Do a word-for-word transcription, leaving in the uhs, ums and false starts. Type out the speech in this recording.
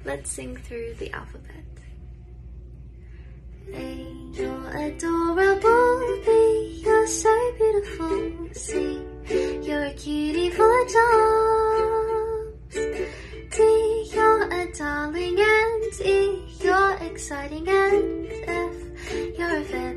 Let's sing through the alphabet. A, you're adorable. B, you're so beautiful. C, you're a cutie full of charms. D, you're a darling. And E, you're exciting. And F, you're a very